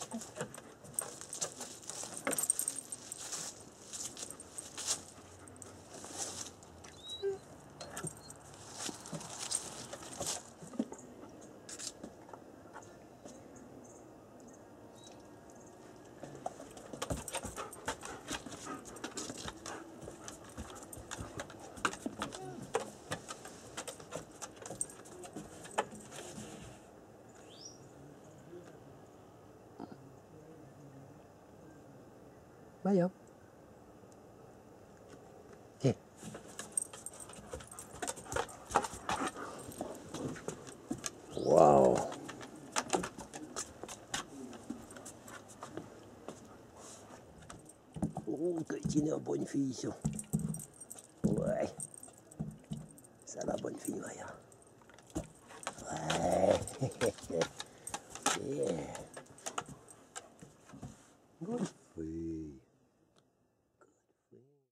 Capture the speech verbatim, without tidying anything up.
Vai up. Okay. Wow. Oh, c'est une bonne fille, ça. Ouais. Ça, la bonne fille, Maya. Ouais. Yeah. Good.